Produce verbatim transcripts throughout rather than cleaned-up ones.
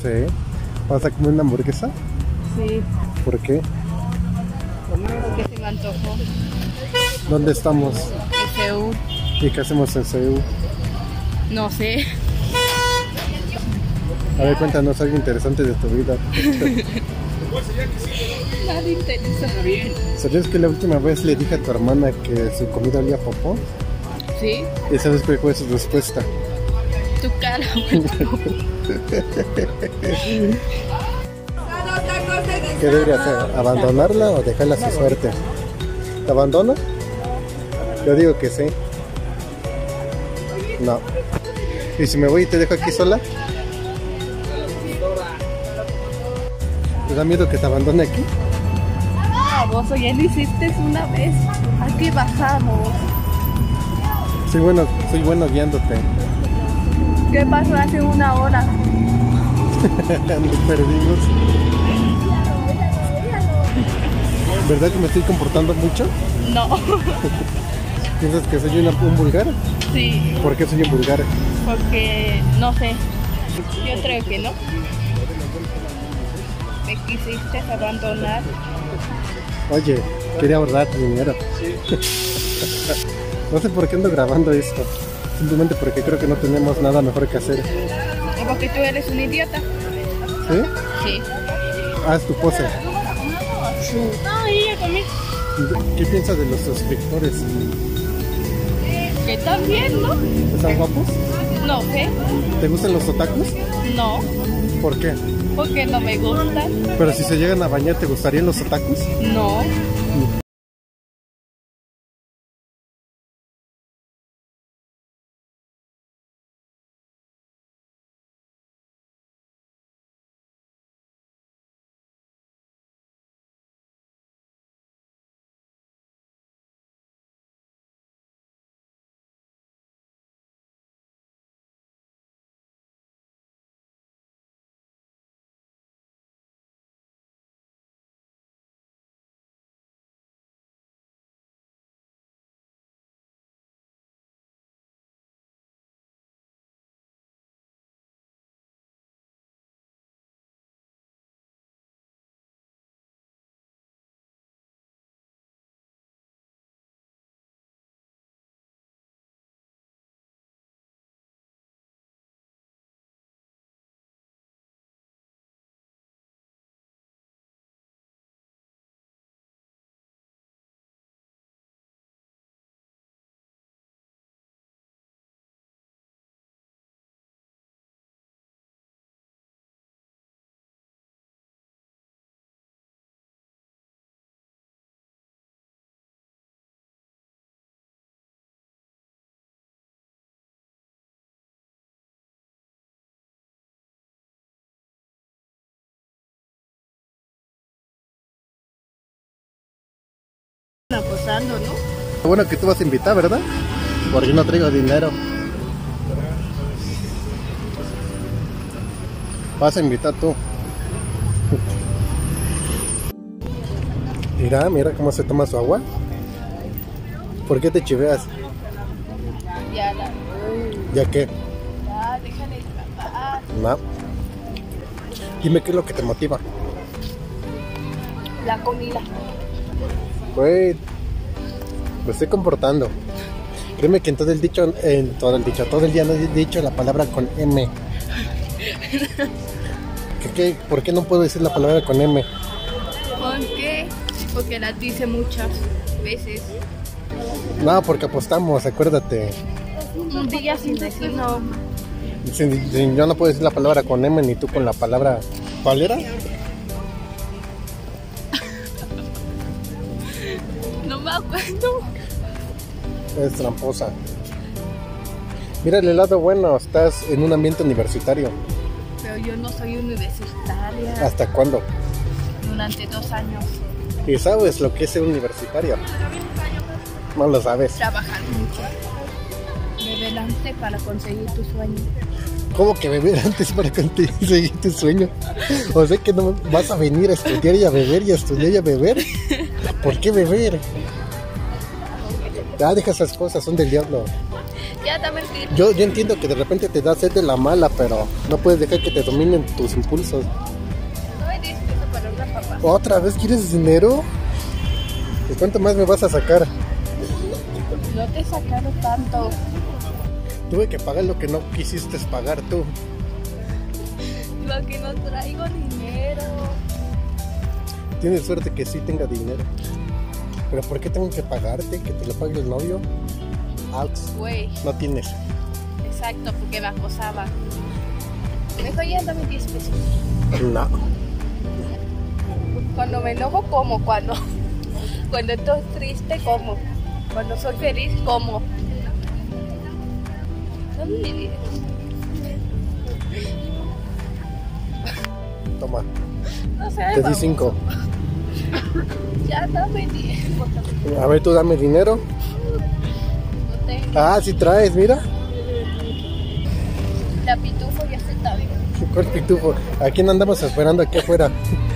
sé. ¿Vas a comer una hamburguesa? Sí. ¿Por qué? Porque se me antojó. ¿Dónde estamos? En Seúl. ¿Y qué hacemos en Seúl? No sé. A ver, cuéntanos algo interesante de tu vida. Nada interesa. ¿Sabías que la última vez le dije a tu hermana que su comida olía a popó? Sí. ¿Y sabes cuál fue su respuesta? Tu cara. ¿Qué debería hacer? ¿Abandonarla o dejarla a su suerte? ¿Te abandono? Yo digo que sí. No. ¿Y si me voy y te dejo aquí sola? ¿Te da miedo que te abandone aquí? Baboso, ya lo hiciste una vez. Aquí bajamos. Soy bueno, soy bueno guiándote. ¿Qué pasó hace una hora? Nos perdimos. ¿Verdad que me estoy comportando mucho? No. ¿Piensas que soy una, un vulgar? Sí. ¿Por qué soy un vulgar? Porque, no sé. Yo creo que no. Me quisiste abandonar. Oye, quería ahorrar dinero. No sé por qué ando grabando esto. Simplemente porque creo que no tenemos nada mejor que hacer. ¿O porque tú eres un idiota? ¿Sí? Sí. Haz tu pose. No, y ya comí. ¿Qué piensas de los suscriptores? Que están bien, ¿no? ¿Están guapos? No sé. ¿Te gustan los otakus? No. ¿Por qué? Porque no me gustan. Pero si se llegan a bañar, ¿te gustarían los otakus? No. Apostando, ¿no? Bueno que tú vas a invitar, ¿verdad? Porque no traigo dinero. Vas a invitar tú. Mira, mira cómo se toma su agua. ¿Por qué te chiveas? Ya la. ¿Ya qué? Ya, déjale escapar. No. Dime qué es lo que te motiva. La comida. Güey, me estoy comportando. Créeme que en todo el dicho, en todo el dicho, todo el día no he dicho la palabra con M. ¿Qué, qué? ¿Por qué no puedo decir la palabra con M? ¿Por qué? Porque la dice muchas veces. No, porque apostamos, acuérdate. Un día sin decir no. Si, si yo no puedo decir la palabra con M ni tú con la palabra. ¿Cuál era? No me acuerdo. Es tramposa. Mira el lado bueno, estás en un ambiente universitario. Pero yo no soy universitaria. ¿Hasta cuándo? Durante dos años. ¿Y sabes lo que es ser universitario? No lo sabes. Trabajar mucho. Beber antes para conseguir tu sueño. ¿Cómo que beber antes para conseguir tu sueño? O sea que no vas a venir a estudiar y a beber y a estudiar y a beber. ¿Por qué beber? Ya deja esas cosas, son del diablo. Ya dame el tiro. Yo, yo entiendo que de repente te da sed de la mala, pero no puedes dejar que te dominen tus impulsos. No me dices eso para una papá. ¿Otra vez quieres dinero? ¿Y cuánto más me vas a sacar? No te sacaron tanto. Tuve que pagar lo que no quisiste pagar tú. Lo que no traigo dinero. Tienes suerte que sí tenga dinero. ¿Pero por qué tengo que pagarte? ¿Que te lo pague el novio? Aux, Güey, no tienes. exacto, porque me acosaba. Mejor ya dame diez pesos. No. Cuando me enojo, como. Cuando, cuando estoy triste, como. Cuando soy feliz, como. Dame dinero. Toma, No sé, te di vamos. cinco. Ya dame dinero. A ver, tú dame dinero. No tengo. Ah, sí traes, mira. La pitufo ya se está bien. ¿Cuál pitufo? ¿A quién andamos esperando aquí afuera?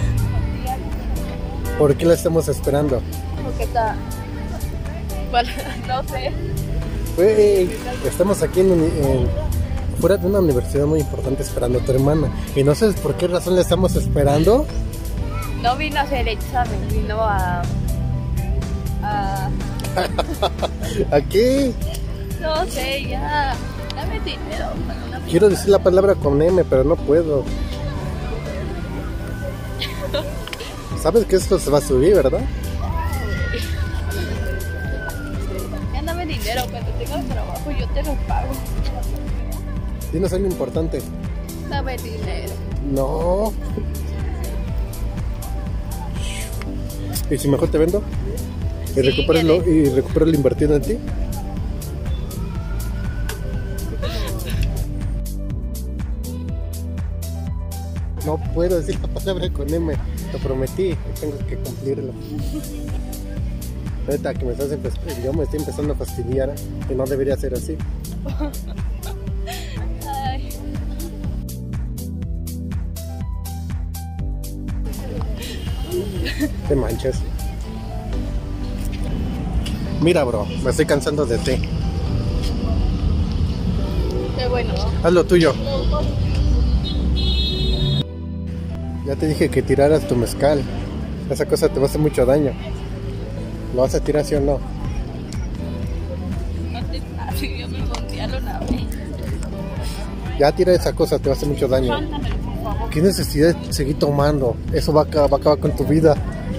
¿Por qué la estamos esperando? Porque está. Bueno, no sé. Güey, estamos aquí en, en- fuera de una universidad muy importante esperando a tu hermana. Y no sabes por qué razón la estamos esperando. No vino a hacer examen, vino a. a. Aquí No sé, ya. Dame dinero para una quiero decir la palabra con M, pero no puedo. Sabes que esto se va a subir, ¿verdad? Ya dame dinero, cuando tenga trabajo yo te lo pago. Dinos algo importante. Dame dinero. No. ¿Y si mejor te vendo? ¿Y Sí, recuperas lo, y recupero lo invertido en ti? No puedo decir la palabra con M. Lo prometí. Tengo que cumplirlo. Ahorita que me estás empe- yo me estoy empezando a fastidiar. Que no debería ser así. Ay. Te manchas. Mira, bro, me estoy cansando de ti. Qué bueno. Haz lo tuyo. Ya te dije que tiraras tu mezcal. Esa cosa te va a hacer mucho daño. ¿Lo vas a tirar sí o no? No te pases, yo me voltearon una vez. Ya tira esa cosa, te va a hacer mucho daño. Mándamelo, por favor. ¿Qué necesidad de seguir tomando? Eso va a, aca- va a acabar con tu vida.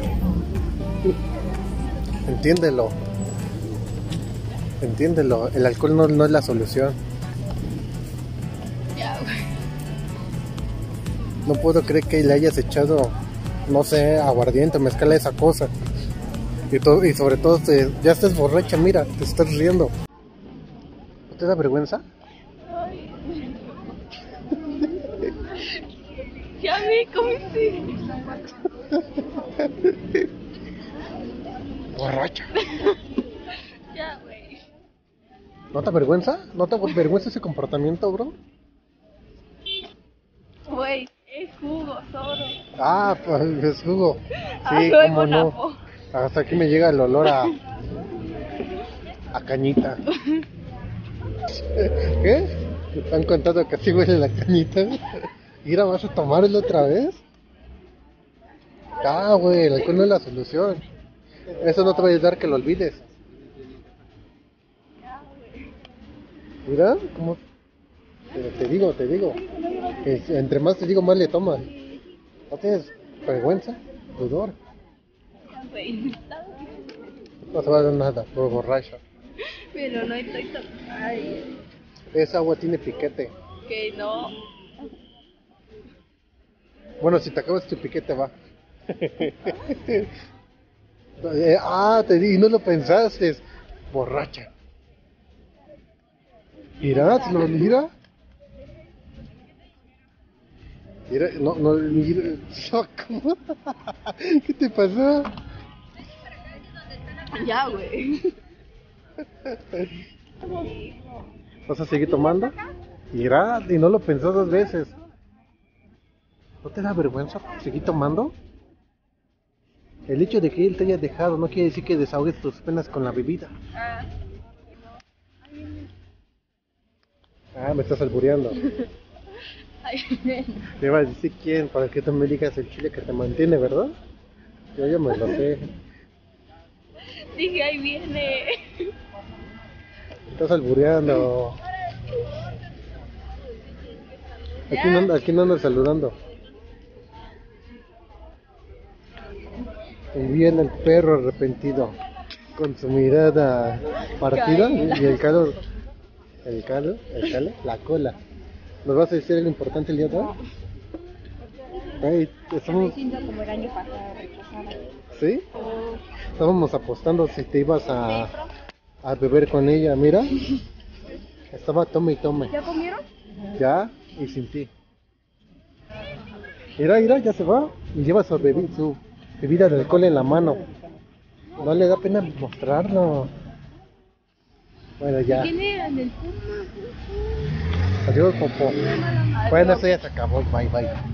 Entiéndelo. Entiéndelo. El alcohol no, no es la solución. Ya, güey. No puedo creer que le hayas echado, no sé, aguardiente, mezcal a esa cosa. Y, to- y sobre todo, te- ya estás borracha, mira, te estás riendo. ¿No te da vergüenza? Ay. Ya vi cómo sí. Borracha. Ya, güey. ¿No te avergüenza? ¿No te avergüenza ese comportamiento, bro? Güey, es jugo, solo. Ah, pues es jugo. Ah, Sí, luego cómo la no. po- Hasta aquí me llega el olor a... a cañita. ¿Qué? ¿Te están contando que así huele la cañita? Mira, ¿vas a tomarlo otra vez? Ah, güey, el alcohol no es la solución. Eso no te va a ayudar que lo olvides. Mira, cómo... Pero te digo, te digo. Que entre más te digo, más le tomas. ¿No tienes vergüenza? Pudor. Ya, güey. No te va a dar nada, por borracho. Pero no estoy tan. Ay, Esa agua tiene piquete. que no. Bueno, si te acabas tu piquete va. Eh, ah, te di, no lo pensaste. Borracha. Mira, ¿te lo mira? Mira, no, no, mira. ¿Cómo? ¿Qué te pasó? Ya, güey. ¿Vas a seguir tomando? Mira, y no lo pensó dos veces. ¿No te da vergüenza seguir tomando? El hecho de que él te haya dejado no quiere decir que desahogues tus penas con la bebida. Ah, Ah, me estás albureando. Ay, ven. Te iba a decir quién, para que tú me digas el chile que te mantiene, ¿verdad? Yo ya me lo sé. Dije, ahí viene. Me estás albureando. Aquí no, ando- aquí no ando saludando. Y viene el perro arrepentido, con su mirada partida y Caída. el calor, el calor, el calor, la cola. ¿Nos vas a decir algo importante el día de hoy? Ay, Me estamos, siento como el año pasado, rechazada. ¿sí? Estábamos apostando si te ibas a, a beber con ella, mira. Estaba tome y tome. ¿Ya comieron? Ya, y sin ti. Mira, mira, ya se va. Y lleva su, bebi- su bebida de alcohol en la mano. No le da pena mostrarlo. Bueno, ya. ¿Quién era en el Puma? Adiós, Popo. Bueno, Adiós. eso ya se acabó. Bye, bye.